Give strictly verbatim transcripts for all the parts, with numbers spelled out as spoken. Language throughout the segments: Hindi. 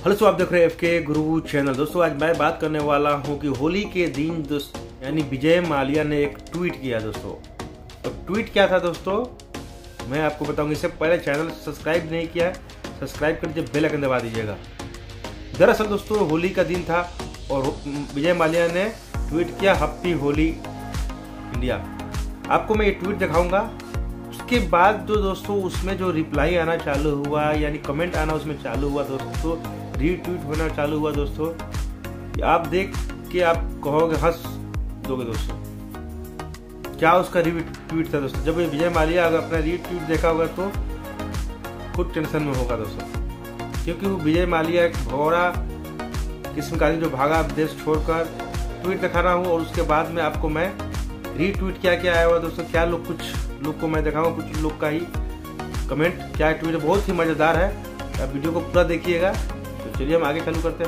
हेलो दोस्तों, आप देख रहे हैं एफ के गुरु चैनल। दोस्तों आज मैं बात करने वाला हूं कि होली के दिन दोस्त यानी विजय माल्या ने एक ट्वीट किया। दोस्तों तो ट्वीट क्या था दोस्तों, मैं आपको बताऊंगा। इससे पहले चैनल सब्सक्राइब नहीं किया है, सब्सक्राइब कर दीजिए, बेल आइकन दबा दीजिएगा। दरअसल दोस्तों होली का दिन था और विजय माल्या ने ट्वीट किया हैप्पी होली इंडिया। आपको मैं ये ट्वीट दिखाऊंगा। उसके बाद जो दोस्तों उसमें जो रिप्लाई आना चालू हुआ यानी कमेंट आना उसमें चालू हुआ दोस्तों, रीट्वीट होना चालू हुआ दोस्तों, आप देख के आप कहोगे, हंस दोगे दोस्तों। क्या उसका रीट्वीट था दोस्तों। जब विजय माल्या अगर अपना रीट्वीट देखा होगा तो खुद टेंशन में होगा दोस्तों, क्योंकि वो विजय माल्या एक भौरा किस्म का जो भागा देश छोड़कर ट्वीट दिखा रहा हूँ। और उसके बाद में आपको मैं रीट्वीट क्या क्या आया हुआ दोस्तों, क्या लोग कुछ लोग को मैं दिखाऊंगा, कुछ लोग का ही कमेंट क्या ट्वीट है, बहुत ही मजेदार है। आप वीडियो को पूरा देखिएगा। तो चलिए हम आगे चालू करते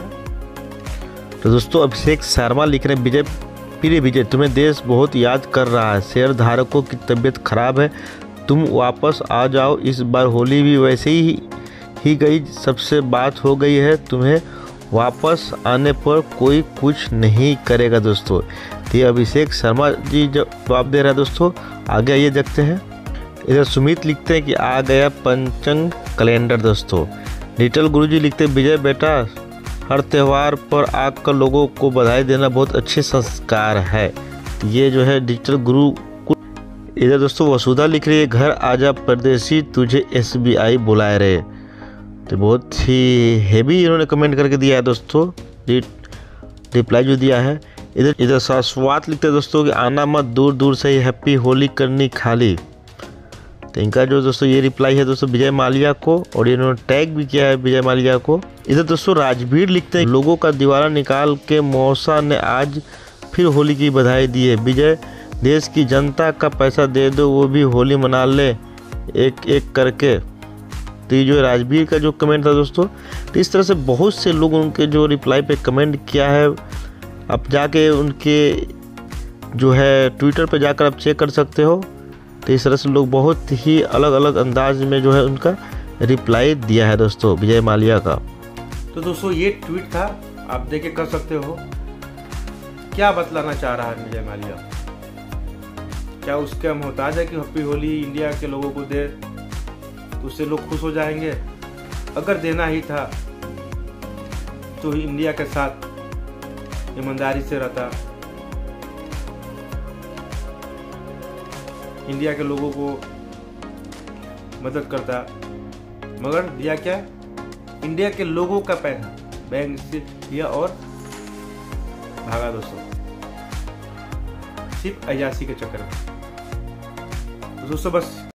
हैं। तो दोस्तों अभिषेक शर्मा लिख रहे हैं, विजय प्रिय विजय, तुम्हें देश बहुत याद कर रहा है। शेयर धारकों की तबीयत खराब है, तुम वापस आ जाओ। इस बार होली भी वैसे ही ही गई, सबसे बात हो गई है, तुम्हें वापस आने पर कोई कुछ नहीं करेगा। दोस्तों ये अभिषेक शर्मा जी जवाब दे रहा है। दोस्तों आगे आइए देखते हैं। इधर सुमित लिखते हैं कि आ गया पंचंग कैलेंडर। दोस्तों डिजिटल गुरुजी लिखते हैं, विजय बेटा हर त्यौहार पर आकर लोगों को बधाई देना बहुत अच्छे संस्कार है। ये जो है डिजिटल गुरु। इधर दोस्तों वसुधा लिख रही है, घर आजा परदेसी तुझे एस बी आई बुलाए रहे। तो बहुत ही हेवी इन्होंने कमेंट करके दिया है दोस्तों, रिप्लाई जो दिया है। इधर इधर शाश्वत लिखते हैं दोस्तों कि आना मत, दूर दूर से ही हैप्पी होली करनी खाली। तो इनका जो दोस्तों ये रिप्लाई है दोस्तों विजय माल्या को, और इन्होंने टैग भी किया है विजय माल्या को। इधर दोस्तों राजवीर लिखते हैं, लोगों का दीवाना निकाल के मौसा ने आज फिर होली की बधाई दी है। विजय देश की जनता का पैसा दे दो, वो भी होली मना ले एक एक करके। तो ये जो राजवीर का जो कमेंट था दोस्तों, तो इस तरह से बहुत से लोग उनके जो रिप्लाई पे कमेंट किया है। आप जाके उनके जो है ट्विटर पे जाकर आप चेक कर सकते हो। तो इस तरह से लोग बहुत ही अलग अलग अंदाज में जो है उनका रिप्लाई दिया है दोस्तों विजय माल्या का। तो दोस्तों ये ट्वीट था, आप देखे कर सकते हो। क्या बतलाना चाह रहा है विजय माल्या? क्या उसका मोहताज है कि हैप्पी होली इंडिया के लोगों को दे तो उससे लोग खुश हो जाएंगे? अगर देना ही था तो इंडिया के साथ ईमानदारी से रहता, इंडिया के लोगों को मदद करता, मगर दिया क्या? इंडिया के लोगों का पैसा बैंक से लिया और भागा दोस्तों, सिर्फ अयासी के चक्कर में। दोस्तों बस